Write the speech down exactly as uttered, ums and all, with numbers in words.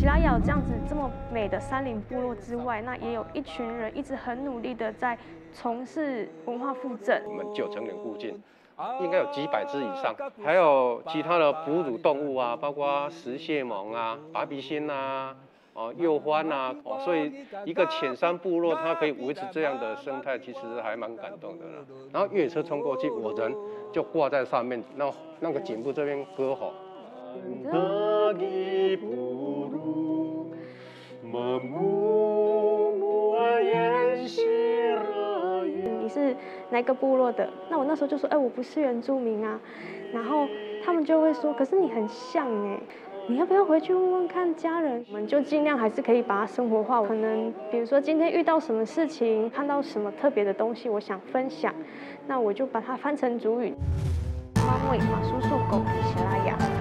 喜拉雅有这样子这么美的山林部落之外，那也有一群人一直很努力的在从事文化复振。 我们九成岭附近应该有几百只以上，还有其他的哺乳动物啊，包括石蟹獴啊、拔鼻心啊。 哦，鼬獾呐，哦，所以一个浅山部落，它可以维持这样的生态，其实还蛮感动的啦。然后越野车冲过去，我人就挂在上面，那那个颈部这边歌吼。 你是哪个部落的？那我那时候就说，哎，我不是原住民啊。然后他们就会说，可是你很像哎。 你要不要回去问问看家人？我们就尽量还是可以把它生活化。可能比如说今天遇到什么事情，看到什么特别的东西，我想分享，那我就把它翻成族语。马尾马叔叔狗喜拉雅。